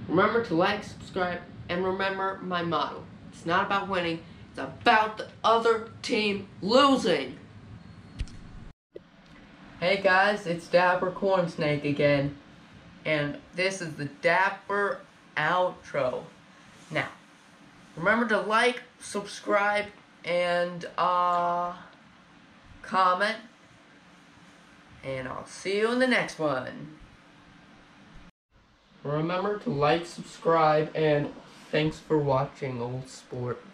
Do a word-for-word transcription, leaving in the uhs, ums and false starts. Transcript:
Remember to like, subscribe, and remember my motto. It's not about winning, it's about the other team losing. Hey guys, it's Dapper Cornsnake again, and this is the Dapper outro. Now, remember to like, subscribe, and uh, comment, and I'll see you in the next one. Remember to like, subscribe, and thanks for watching, old sport.